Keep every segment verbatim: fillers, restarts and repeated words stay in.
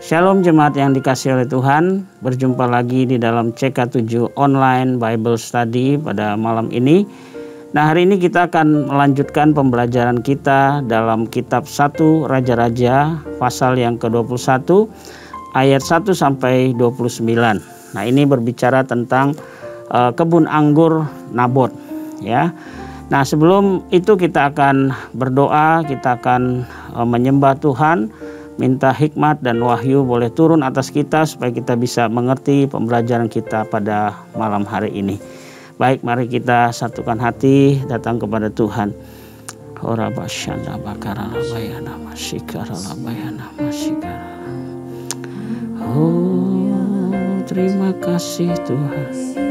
Shalom jemaat yang dikasihi oleh Tuhan, berjumpa lagi di dalam C K tujuh Online Bible Study pada malam ini. Nah, hari ini kita akan melanjutkan pembelajaran kita dalam kitab satu Raja-Raja pasal yang ke dua puluh satu ayat satu sampai dua puluh sembilan. Nah, ini berbicara tentang uh, kebun anggur Nabot, ya. Nah, sebelum itu kita akan berdoa, kita akan uh, menyembah Tuhan. Minta hikmat dan wahyu boleh turun atas kita supaya kita bisa mengerti pembelajaran kita pada malam hari ini. Baik, mari kita satukan hati datang kepada Tuhan. Oh, terima kasih Tuhan.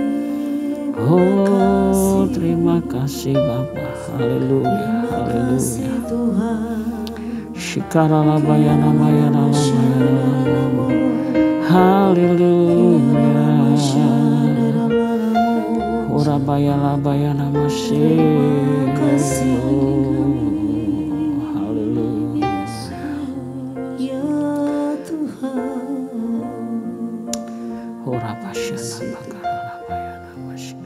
Oh, terima kasih Bapa. Haleluya, haleluya. Shikarala bayana bayana bayana, haleluya. Ora bayana bayana masih, haleluya. Ya Tuhan. Ora basyana bakara bayana masih.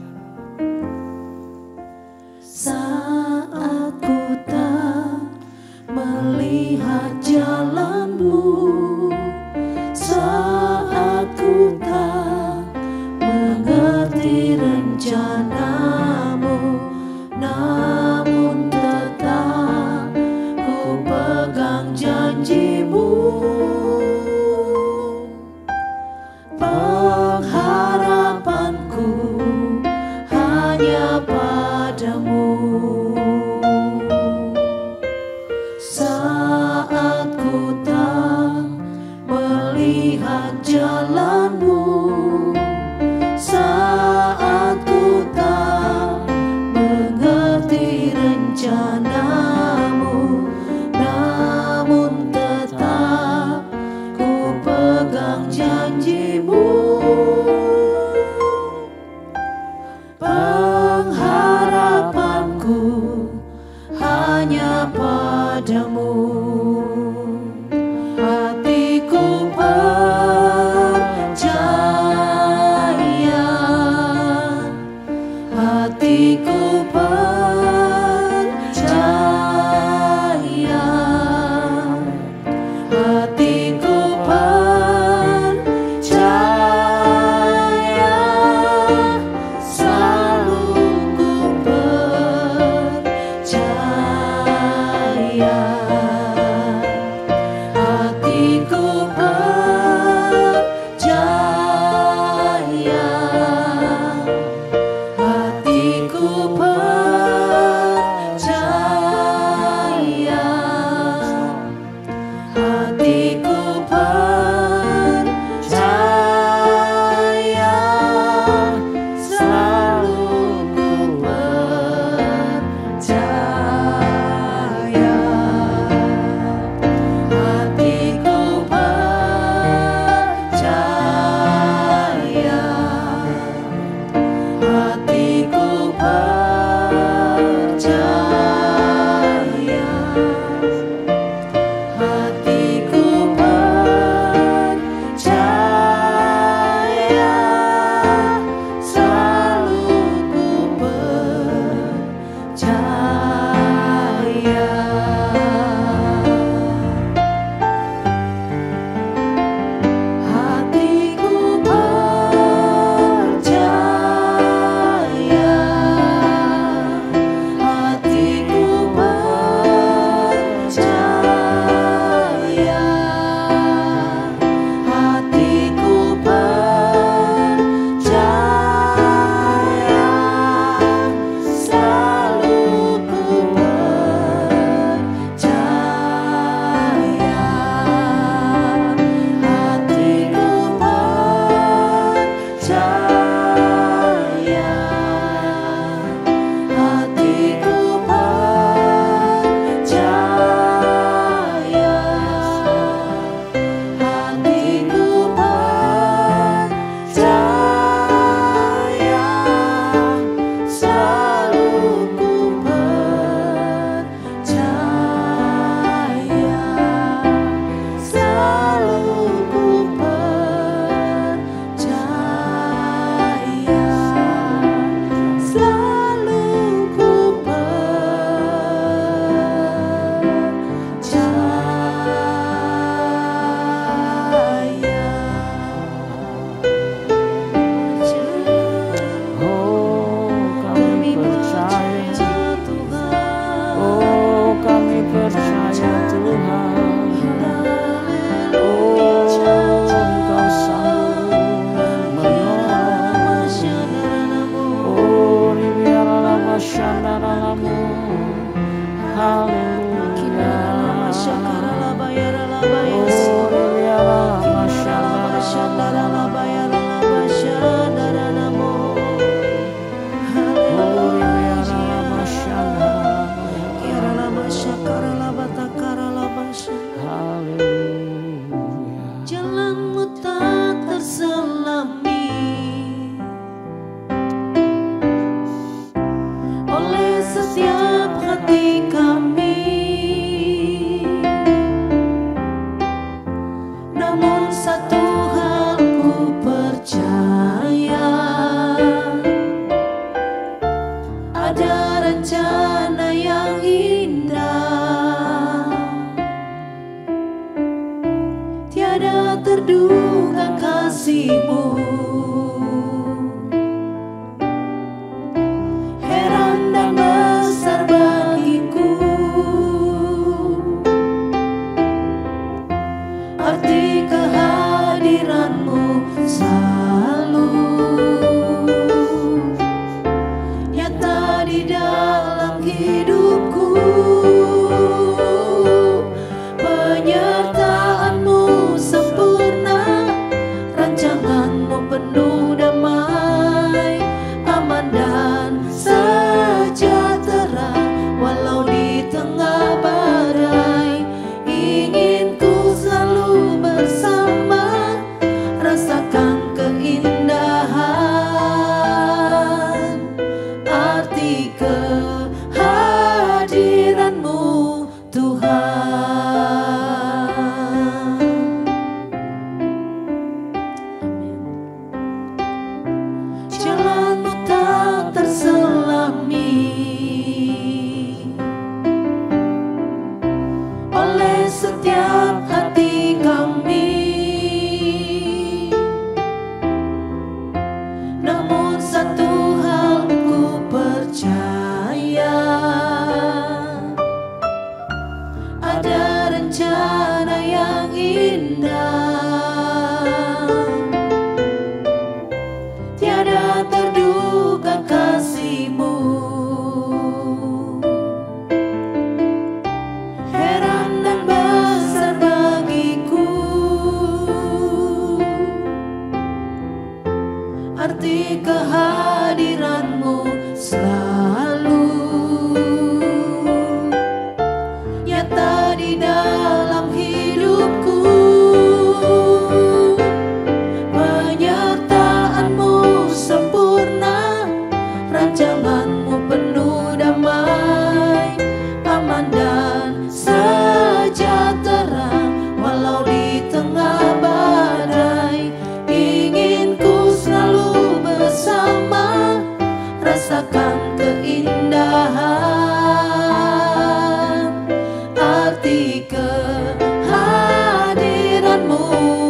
Saat ku tak melihat jalanmu, saat ku tak mengerti rencanamu, namun tetap ku pegang janjimu. Pengharapanku hanya padamu. Saat ku tak melihat jalanmu, saat ku tak mengerti rencanamu, namun tetap ku pegang janjimu. Pengharapanku hanya padamu. Hatiku percaya, hatiku percaya, hatiku percaya, selalu ku percaya. Hatiku percaya, hatiku percaya, hatiku percaya, selalu ku percaya. Hatiku percaya, hatiku percaya, hatiku tiada terduga kasih-Mu. Heran dan besar bagiku arti kehadiran-Mu selalu nyata di dalam hidupku. Penyertaan-Mu sempurna, rancangan-Mu penuh damai, aman dan sejahtera walau di tengah badai. Ingin ku selalu bersama, rasakan keindahan arti kehadiran-Mu Tuhan. Jalan-Mu tak terselami oleh setiap hati kami, namun satu hal ku percaya, ada rencana yang indah, tiada terduga kasih-Mu. Heran dan besar bagiku arti kehadiran-Mu selalu nyata di dalam hidupku. Penyertaan-Mu sempurna, rancangan-Mu penuh damai, aman dan sejahtera walau di tengah badai. Ingin ku selalu bersama, rasakan keindahan arti kehadiran-Mu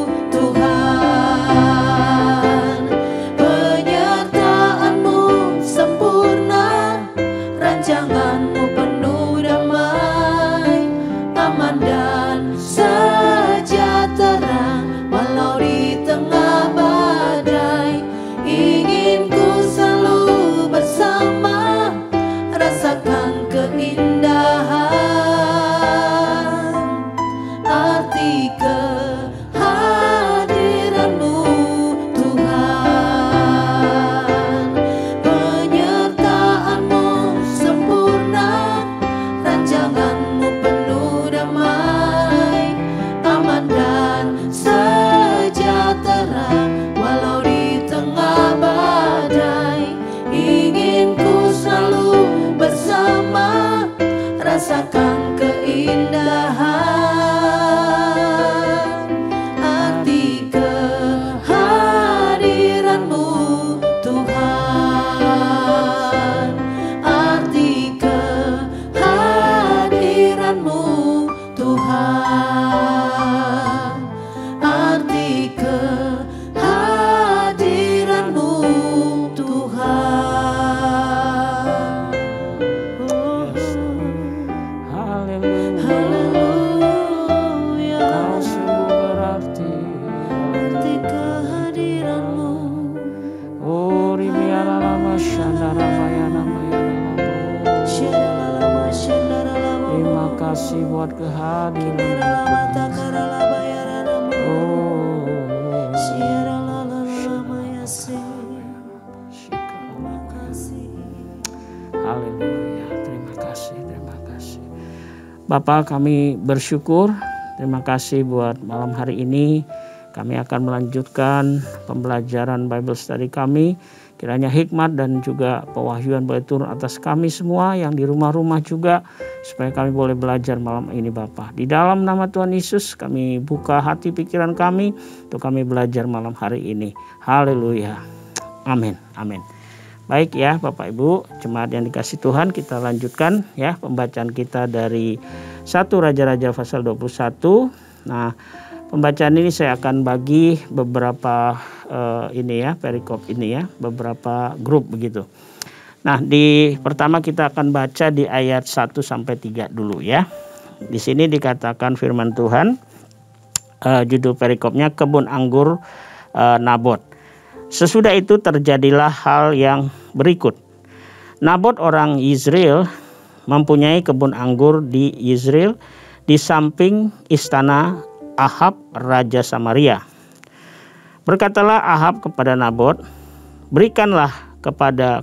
Tuhan. Penyertaan-Mu sempurna, rancangan-Mu penuh damai, aman dan sejahtera walau di tengah badai. Ingin ku selalu bersama, rasakan keindahan arti kehadiran-Mu Tuhan. Penyertaan-Mu sempurna, rancangan-Mu penuh damai, aman dan sejahtera walau di tengah badai. Ingin ku selalu bersama, rasakan keindahan arti kehadiran-Mu Tuhan. Arti kehadiran-Mu Tuhan. Arti kehadiran-Mu Tuhan. Oh, Haleluya. haleluya. Kau sungguh berarti. Arti kehadiran-Mu. Oh, ribiara lama syandara bayana mayana lambo. Syadalalama, syandaralama. Terima kasih buat kehadiran. Kiralama, takaralaba, yaranamu. Oh, Syadalalama, yasi. Terima kasih. haleluya. Terima kasih, terima kasih. Bapak, kami bersyukur. Terima kasih buat malam hari ini. Kami akan melanjutkan pembelajaran Bible Study kami. Kiranya hikmat dan juga pewahyuan boleh turun atas kami semua yang di rumah-rumah juga, supaya kami boleh belajar malam ini Bapa. Di dalam nama Tuhan Yesus kami buka hati pikiran kami untuk kami belajar malam hari ini. Haleluya. Amin. Amin. Baik ya Bapak Ibu, jemaat yang dikasih Tuhan, kita lanjutkan ya pembacaan kita dari satu Raja-Raja pasal dua puluh satu. Nah, Pembacaan ini saya akan bagi beberapa uh, ini ya, perikop ini ya, beberapa grup begitu. Nah, di pertama kita akan baca di ayat satu sampai tiga dulu ya. Di sini dikatakan firman Tuhan, uh, judul perikopnya kebun anggur uh, Nabot. Sesudah itu terjadilah hal yang berikut. Nabot orang Yizreel mempunyai kebun anggur di Yizreel di samping istana Ahab raja Samaria. Berkatalah Ahab kepada Nabot, berikanlah kepada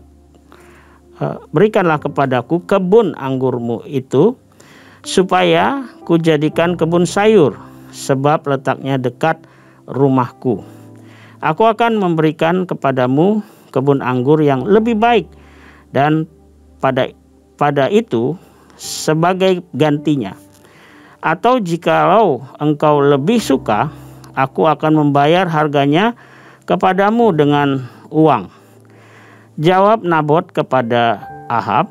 uh, berikanlah kepadaku kebun anggurmu itu, supaya kujadikan kebun sayur, sebab letaknya dekat rumahku. Aku akan memberikan kepadamu kebun anggur yang lebih baik, dan pada pada itu sebagai gantinya. Atau jikalau engkau lebih suka, aku akan membayar harganya kepadamu dengan uang. Jawab Nabot kepada Ahab,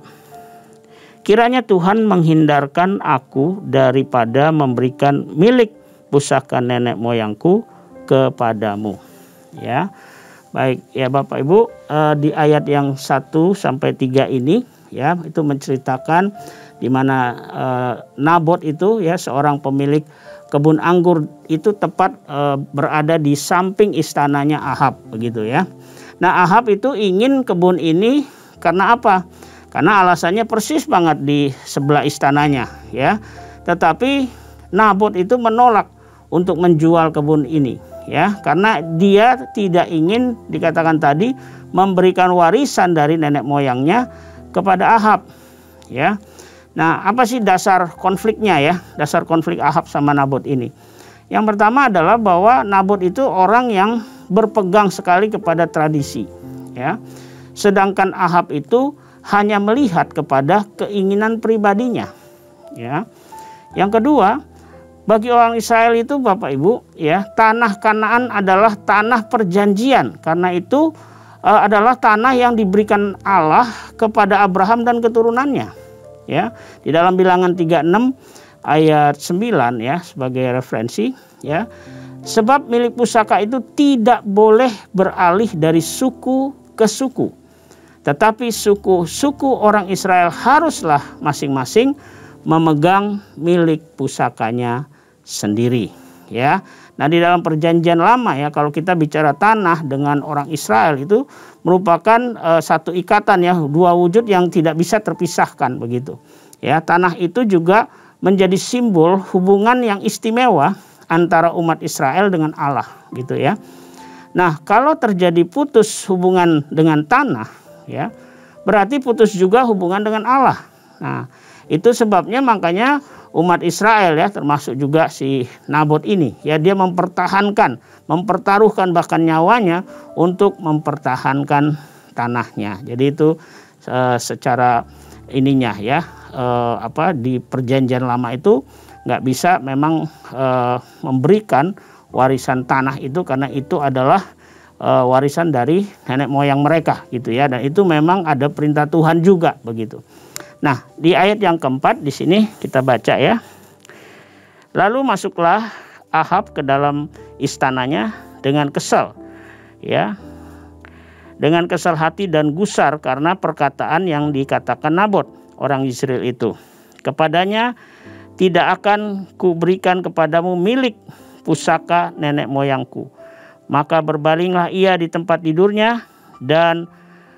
kiranya Tuhan menghindarkan aku daripada memberikan milik pusaka nenek moyangku kepadamu. Ya, baik ya Bapak Ibu, eh, di ayat yang satu sampai tiga ini ya, itu menceritakan di mana eh, Nabot itu ya, seorang pemilik kebun anggur itu tepat eh, berada di samping istananya Ahab begitu ya. Nah, Ahab itu ingin kebun ini karena apa? Karena alasannya persis banget di sebelah istananya ya. Tetapi Nabot itu menolak untuk menjual kebun ini ya, karena dia tidak ingin, dikatakan tadi, memberikan warisan dari nenek moyangnya kepada Ahab ya. Nah, apa sih dasar konfliknya ya? Dasar konflik Ahab sama Nabot ini. Yang pertama adalah bahwa Nabot itu orang yang berpegang sekali kepada tradisi ya. Sedangkan Ahab itu hanya melihat kepada keinginan pribadinya ya. Yang kedua, bagi orang Israel itu Bapak Ibu ya, tanah Kanaan adalah tanah perjanjian. Karena itu uh, adalah tanah yang diberikan Allah kepada Abraham dan keturunannya. Ya, di dalam Bilangan tiga puluh enam ayat sembilan ya, sebagai referensi ya. Sebab milik pusaka itu tidak boleh beralih dari suku ke suku, tetapi suku-suku orang Israel haruslah masing-masing memegang milik pusakanya sendiri ya. Nah, di dalam perjanjian lama ya, kalau kita bicara tanah dengan orang Israel itu merupakan uh, satu ikatan ya, dua wujud yang tidak bisa terpisahkan begitu. Ya, tanah itu juga menjadi simbol hubungan yang istimewa antara umat Israel dengan Allah gitu ya. Nah, kalau terjadi putus hubungan dengan tanah ya, berarti putus juga hubungan dengan Allah. Nah, itu sebabnya makanya umat Israel ya, termasuk juga si Nabot ini ya, dia mempertahankan, mempertaruhkan bahkan nyawanya untuk mempertahankan tanahnya. Jadi itu e, secara ininya ya, e, apa di perjanjian lama itu nggak bisa memang e, memberikan warisan tanah itu, karena itu adalah e, warisan dari nenek moyang mereka gitu ya, dan itu memang ada perintah Tuhan juga begitu. Nah, di ayat yang keempat di sini kita baca ya. Lalu masuklah Ahab ke dalam istananya dengan kesal ya. Dengan kesal hati dan gusar karena perkataan yang dikatakan Nabot orang Yizreel itu. Kepadanya, tidak akan kuberikan kepadamu milik pusaka nenek moyangku. Maka berbalinglah ia di tempat tidurnya dan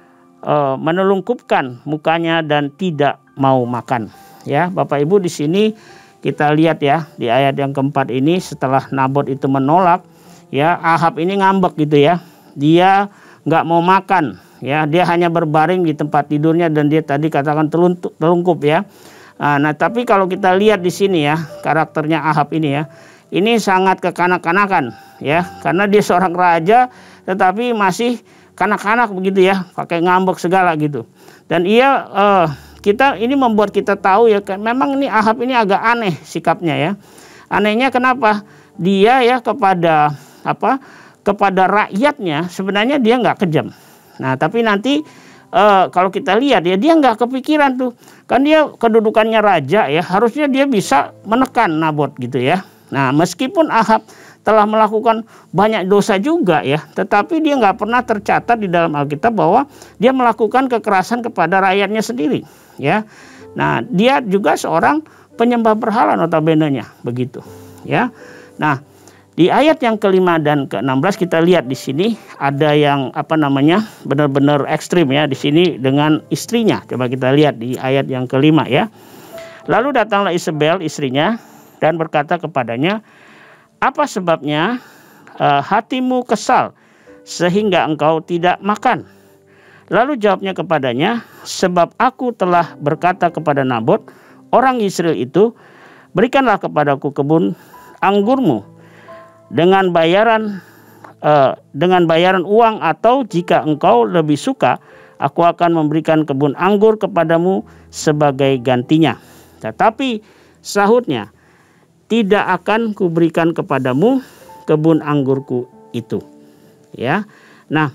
Uh, menelungkupkan mukanya dan tidak mau makan. Ya, Bapak Ibu, di sini kita lihat ya, di ayat yang keempat ini, setelah Nabot itu menolak, ya Ahab ini ngambek gitu ya. Dia nggak mau makan, ya dia hanya berbaring di tempat tidurnya dan dia tadi katakan telungkup ya. Nah, nah tapi kalau kita lihat di sini ya, karakternya Ahab ini ya, ini sangat kekanak-kanakan ya, karena dia seorang raja tetapi masih kanak-kanak begitu ya, pakai ngambek segala gitu. Dan ia eh, kita ini membuat kita tahu ya, memang ini Ahab ini agak aneh sikapnya ya. Anehnya kenapa? Dia ya kepada apa? Kepada rakyatnya sebenarnya dia nggak kejam. Nah, tapi nanti eh, kalau kita lihat ya, dia nggak kepikiran tuh. Kan dia kedudukannya raja ya, harusnya dia bisa menekan Nabot gitu ya. Nah, meskipun Ahab telah melakukan banyak dosa juga ya, tetapi dia nggak pernah tercatat di dalam Alkitab bahwa dia melakukan kekerasan kepada rakyatnya sendiri ya. Nah, dia juga seorang penyembah berhala notabene-nya begitu ya. Nah, di ayat yang kelima dan keenam belas kita lihat di sini ada yang apa namanya benar-benar ekstrim ya di sini dengan istrinya. Coba kita lihat di ayat yang kelima ya. Lalu datanglah Isabel istrinya dan berkata kepadanya, apa sebabnya uh, hatimu kesal sehingga engkau tidak makan? Lalu jawabnya kepadanya, sebab aku telah berkata kepada Nabot orang Israel itu, berikanlah kepadaku kebun anggurmu dengan bayaran uh, dengan bayaran uang, atau jika engkau lebih suka, aku akan memberikan kebun anggur kepadamu sebagai gantinya. Tetapi sahutnya, tidak akan kuberikan kepadamu kebun anggurku itu. Ya. Nah,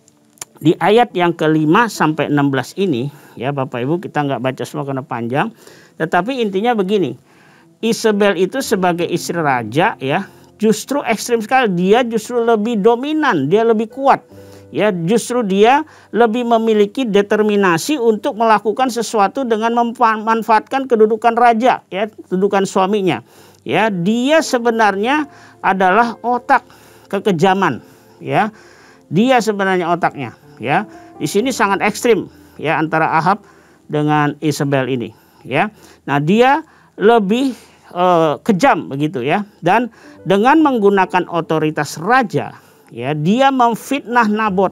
di ayat yang kelima sampai enam belas ini, ya Bapak Ibu, kita nggak baca semua karena panjang, tetapi intinya begini. Isabel itu sebagai istri raja ya, justru ekstrim sekali, dia justru lebih dominan, dia lebih kuat. Ya, justru dia lebih memiliki determinasi untuk melakukan sesuatu dengan memanfaatkan kedudukan raja, ya, kedudukan suaminya. Ya, dia sebenarnya adalah otak kekejaman, ya. Dia sebenarnya otaknya, ya. Di sini sangat ekstrim, ya, antara Ahab dengan Isabel ini, ya. Nah, dia lebih Uh, kejam begitu ya, dan dengan menggunakan otoritas raja ya, dia memfitnah Nabot,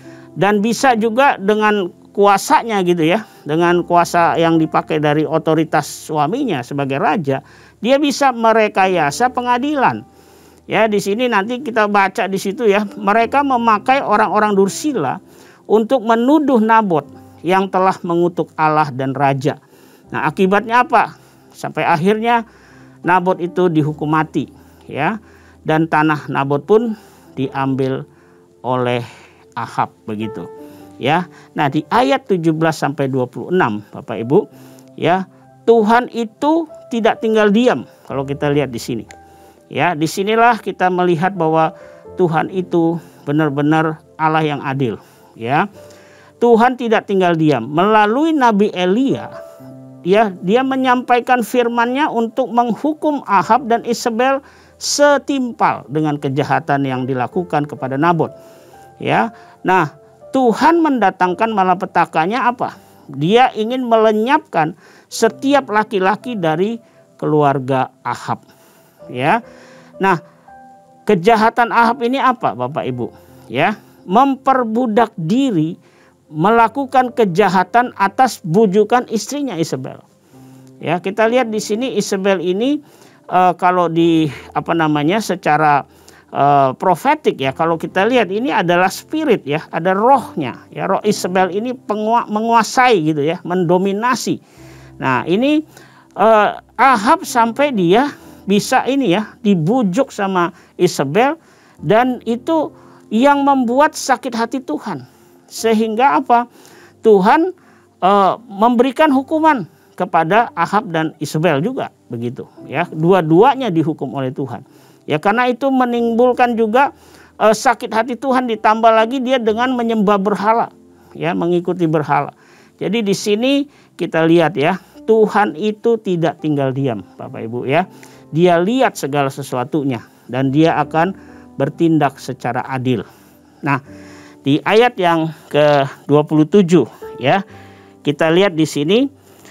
dan bisa juga dengan kuasanya gitu ya, dengan kuasa yang dipakai dari otoritas suaminya sebagai raja, dia bisa merekayasa pengadilan ya. Di sini nanti kita baca di situ ya, mereka memakai orang-orang Dursila untuk menuduh Nabot yang telah mengutuk Allah dan raja. Nah, akibatnya apa? Sampai akhirnya Nabot itu dihukum mati ya, dan tanah Nabot pun diambil oleh Ahab begitu ya. Nah, di ayat tujuh belas sampai dua puluh enam Bapak Ibu ya, Tuhan itu tidak tinggal diam kalau kita lihat di sini. Ya, disinilah kita melihat bahwa Tuhan itu benar-benar Allah yang adil ya. Tuhan tidak tinggal diam melalui Nabi Elia. Ya, dia menyampaikan firman-Nya untuk menghukum Ahab dan Isabel setimpal dengan kejahatan yang dilakukan kepada Nabot. Ya. Nah, Tuhan mendatangkan malapetakannya apa? Dia ingin melenyapkan setiap laki-laki dari keluarga Ahab. Ya. Nah, kejahatan Ahab ini apa, Bapak Ibu? Ya, memperbudak diri, melakukan kejahatan atas bujukan istrinya Isabel. Ya, kita lihat di sini Isabel ini uh, kalau di apa namanya secara uh, profetik ya, kalau kita lihat ini adalah spirit ya, ada rohnya. Ya, roh Isabel ini pengua, menguasai gitu ya, mendominasi. Nah, ini uh, Ahab sampai dia bisa ini ya, dibujuk sama Isabel, dan itu yang membuat sakit hati Tuhan. Sehingga apa? Tuhan e, memberikan hukuman kepada Ahab dan Isabel juga begitu ya. Dua-duanya dihukum oleh Tuhan. Ya, karena itu menimbulkan juga e, sakit hati Tuhan, ditambah lagi dia dengan menyembah berhala ya, mengikuti berhala. Jadi di sini kita lihat ya, Tuhan itu tidak tinggal diam Bapak Ibu ya. Dia lihat segala sesuatunya dan dia akan bertindak secara adil. Nah, di ayat yang ke dua puluh tujuh ya, kita lihat di sini,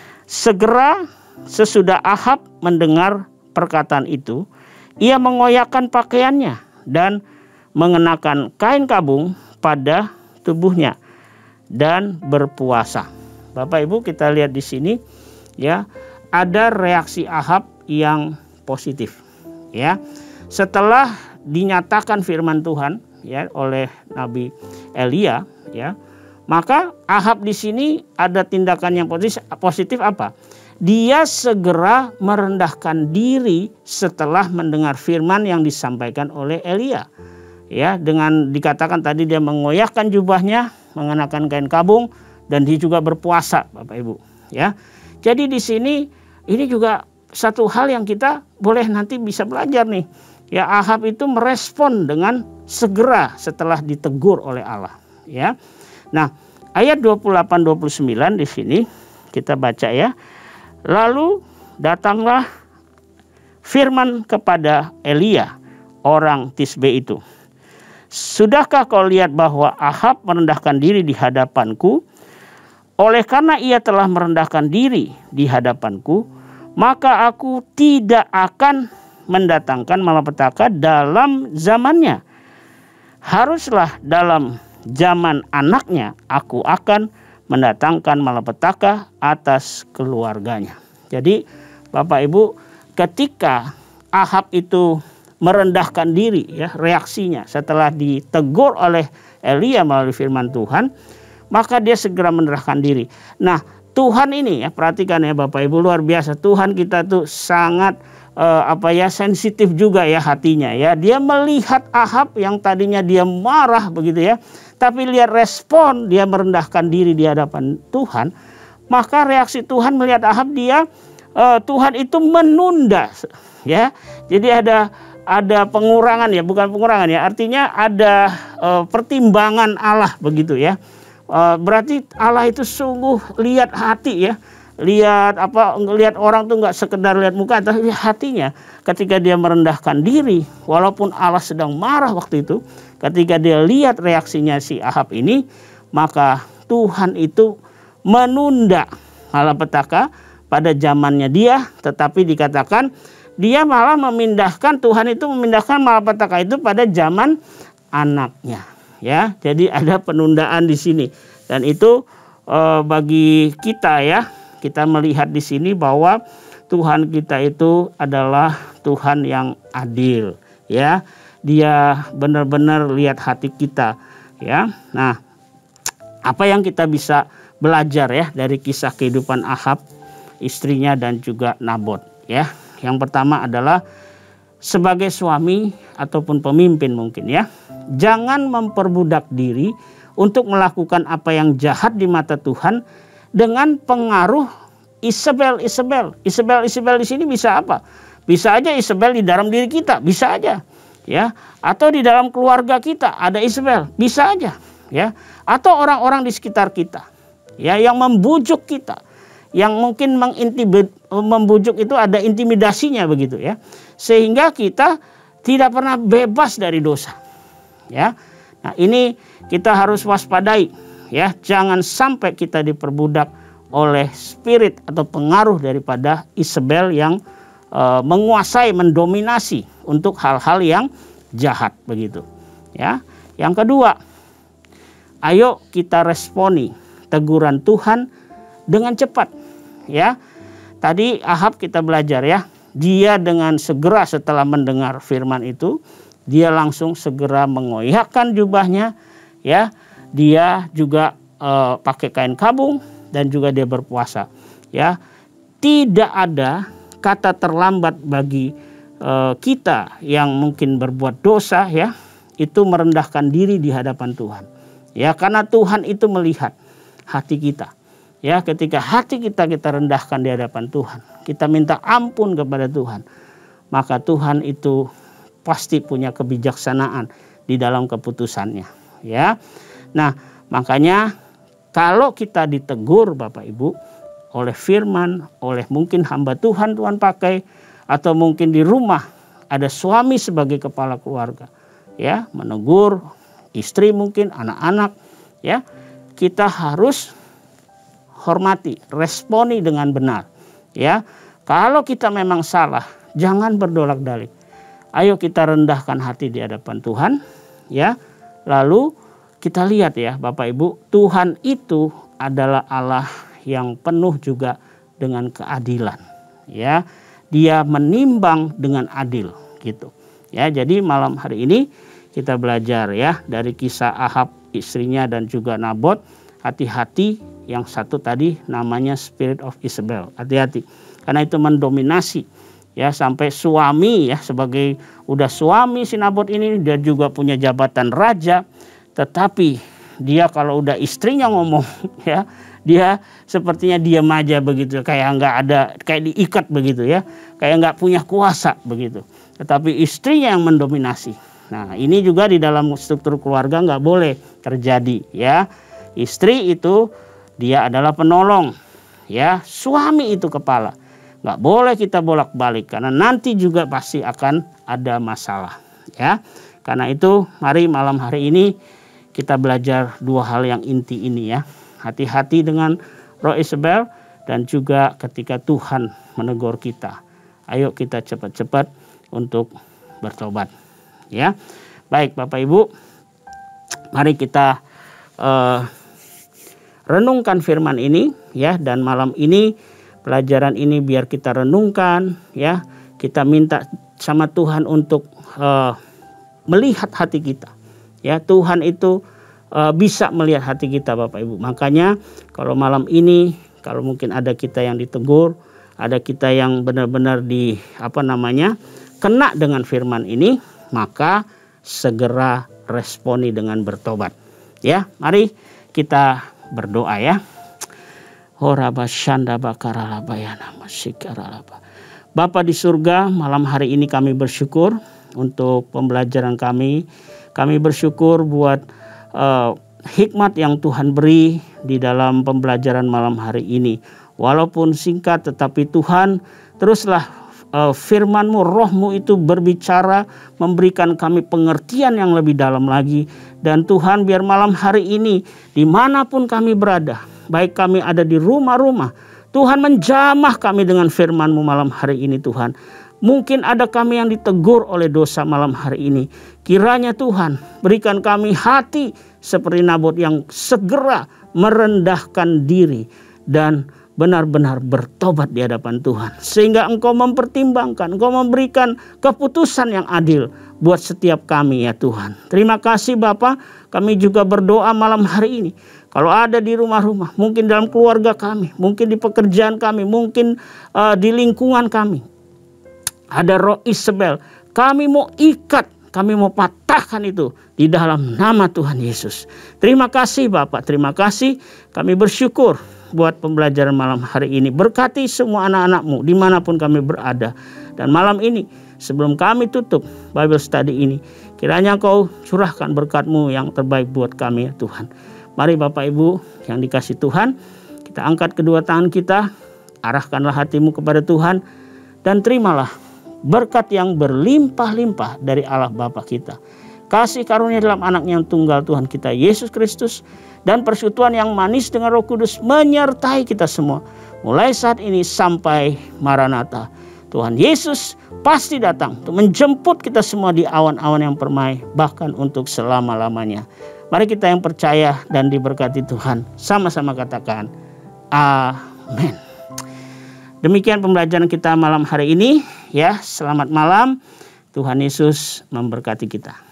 segera sesudah Ahab mendengar perkataan itu, ia mengoyakkan pakaiannya dan mengenakan kain kabung pada tubuhnya dan berpuasa. Bapak Ibu, kita lihat di sini ya, ada reaksi Ahab yang positif ya. Setelah dinyatakan firman Tuhan ya oleh Nabi Elia ya, maka Ahab di sini ada tindakan yang positif, positif apa? Dia segera merendahkan diri setelah mendengar firman yang disampaikan oleh Elia. Ya, dengan dikatakan tadi dia mengoyakkan jubahnya, mengenakan kain kabung, dan dia juga berpuasa, Bapak Ibu. Ya, jadi di sini ini juga satu hal yang kita boleh nanti bisa belajar nih. Ya, Ahab itu merespon dengan segera setelah ditegur oleh Allah, ya. Nah, ayat dua puluh delapan dua puluh sembilan di sini kita baca ya. Lalu datanglah firman kepada Elia, orang Tisbe itu. Sudahkah kau lihat bahwa Ahab merendahkan diri di hadapanku? Oleh karena ia telah merendahkan diri di hadapanku, maka aku tidak akan mendatangkan malapetaka dalam zamannya. Haruslah dalam zaman anaknya aku akan mendatangkan malapetaka atas keluarganya. Jadi Bapak Ibu, ketika Ahab itu merendahkan diri, ya, reaksinya setelah ditegur oleh Elia melalui firman Tuhan, maka dia segera menyerahkan diri. Nah, Tuhan ini, ya, perhatikan ya Bapak Ibu, luar biasa. Tuhan kita tuh sangat eh, apa ya sensitif juga ya hatinya, ya. Dia melihat Ahab yang tadinya dia marah begitu ya, tapi lihat respon dia merendahkan diri di hadapan Tuhan, maka reaksi Tuhan melihat Ahab, dia eh, Tuhan itu menunda, ya. Jadi ada ada pengurangan ya, bukan pengurangan ya, artinya ada eh, pertimbangan Allah begitu ya. Berarti Allah itu sungguh lihat hati ya, lihat apa, lihat orang tuh nggak sekedar lihat muka, tapi hatinya. Ketika dia merendahkan diri, walaupun Allah sedang marah waktu itu, ketika dia lihat reaksinya si Ahab ini, maka Tuhan itu menunda malapetaka pada zamannya dia, tetapi dikatakan dia malah memindahkan, Tuhan itu memindahkan malapetaka itu pada zaman anaknya. Ya, jadi ada penundaan di sini, dan itu e, bagi kita ya, kita melihat di sini bahwa Tuhan kita itu adalah Tuhan yang adil, ya. Dia benar-benar lihat hati kita, ya. Nah, apa yang kita bisa belajar ya dari kisah kehidupan Ahab, istrinya dan juga Nabot, ya. Yang pertama adalah sebagai suami ataupun pemimpin mungkin ya, jangan memperbudak diri untuk melakukan apa yang jahat di mata Tuhan dengan pengaruh Isabel, Isabel, Isabel, Isabel di sini bisa apa? Bisa aja Isabel di dalam diri kita, bisa aja, ya. Atau di dalam keluarga kita ada Isabel, bisa aja, ya. Atau orang-orang di sekitar kita, ya, yang membujuk kita, yang mungkin mengintibid, membujuk itu ada intimidasinya begitu ya, sehingga kita tidak pernah bebas dari dosa, ya. Nah, ini kita harus waspadai, ya, jangan sampai kita diperbudak oleh spirit atau pengaruh daripada Isabel yang e, menguasai, mendominasi untuk hal-hal yang jahat begitu, ya. Yang kedua, ayo kita responi teguran Tuhan dengan cepat, ya. Tadi Ahab kita belajar ya, dia dengan segera setelah mendengar firman itu, dia langsung segera mengoyakkan jubahnya, ya. Dia juga e, pakai kain kabung dan juga dia berpuasa, ya. Tidak ada kata terlambat bagi e, kita yang mungkin berbuat dosa, ya, itu merendahkan diri di hadapan Tuhan, ya, karena Tuhan itu melihat hati kita. Ya, ketika hati kita kita rendahkan di hadapan Tuhan, kita minta ampun kepada Tuhan, maka Tuhan itu pasti punya kebijaksanaan di dalam keputusannya, ya. Nah, makanya kalau kita ditegur Bapak Ibu oleh firman, oleh mungkin hamba Tuhan Tuhan pakai, atau mungkin di rumah ada suami sebagai kepala keluarga, ya, menegur istri mungkin, anak-anak, ya, kita harus hormati, responi dengan benar, ya. Kalau kita memang salah, jangan berdolak-dalik. Ayo kita rendahkan hati di hadapan Tuhan, ya. Lalu kita lihat ya Bapak Ibu, Tuhan itu adalah Allah yang penuh juga dengan keadilan, ya. Dia menimbang dengan adil gitu. Ya, jadi malam hari ini kita belajar ya dari kisah Ahab, istrinya dan juga Nabot. Hati-hati, yang satu tadi namanya spirit of Isabel. Hati-hati, karena itu mendominasi, ya, sampai suami ya, sebagai udah suami si Nabot ini, dia juga punya jabatan raja, tetapi dia kalau udah istrinya ngomong, ya, dia sepertinya diam aja begitu, kayak nggak ada, kayak diikat begitu ya, kayak nggak punya kuasa begitu. Tetapi istrinya yang mendominasi. Nah ini juga di dalam struktur keluarga nggak boleh terjadi ya. Istri itu dia adalah penolong ya, suami itu kepala. Nggak boleh kita bolak-balik karena nanti juga pasti akan ada masalah ya. Karena itu mari malam hari ini kita belajar dua hal yang inti ini ya. Hati-hati dengan roh Isabel dan juga ketika Tuhan menegur kita. Ayo kita cepat-cepat untuk bertobat ya. Baik Bapak Ibu, mari kita uh, renungkan firman ini ya, dan malam ini pelajaran ini biar kita renungkan ya. Kita minta sama Tuhan untuk uh, melihat hati kita. Ya, Tuhan itu uh, bisa melihat hati kita Bapak Ibu. Makanya kalau malam ini kalau mungkin ada kita yang ditegur, ada kita yang benar-benar di apa namanya? kena dengan firman ini, maka segera responi dengan bertobat. Ya, mari kita berdoa ya. Bapa di surga, malam hari ini kami bersyukur untuk pembelajaran kami. Kami bersyukur buat uh, hikmat yang Tuhan beri di dalam pembelajaran malam hari ini. Walaupun singkat, tetapi Tuhan teruslah uh, firman-Mu, Roh-Mu itu berbicara, memberikan kami pengertian yang lebih dalam lagi. Dan Tuhan biar malam hari ini dimanapun kami berada, baik kami ada di rumah-rumah, Tuhan menjamah kami dengan firman-Mu malam hari ini Tuhan. Mungkin ada kami yang ditegur oleh dosa malam hari ini. Kiranya Tuhan berikan kami hati seperti Nabot yang segera merendahkan diri dan benar-benar bertobat di hadapan Tuhan. Sehingga Engkau mempertimbangkan, Engkau memberikan keputusan yang adil buat setiap kami ya Tuhan. Terima kasih Bapa, kami juga berdoa malam hari ini. Kalau ada di rumah-rumah, mungkin dalam keluarga kami, mungkin di pekerjaan kami, mungkin uh, di lingkungan kami, ada roh Isabel, kami mau ikat, kami mau patahkan itu di dalam nama Tuhan Yesus. Terima kasih Bapak, terima kasih. Kami bersyukur buat pembelajaran malam hari ini. Berkati semua anak-anak-Mu dimanapun kami berada. Dan malam ini sebelum kami tutup Bible Study ini, kiranya Engkau curahkan berkat-Mu yang terbaik buat kami ya Tuhan. Mari Bapak Ibu yang dikasih Tuhan, kita angkat kedua tangan kita, arahkanlah hatimu kepada Tuhan, dan terimalah berkat yang berlimpah-limpah dari Allah Bapa kita. Kasih karunia dalam anak yang tunggal Tuhan kita Yesus Kristus, dan persekutuan yang manis dengan Roh Kudus menyertai kita semua. Mulai saat ini sampai Maranatha. Tuhan Yesus pasti datang untuk menjemput kita semua di awan-awan yang permai, bahkan untuk selama-lamanya. Mari kita yang percaya dan diberkati Tuhan, sama-sama katakan amin. Demikian pembelajaran kita malam hari ini ya. Selamat malam. Tuhan Yesus memberkati kita.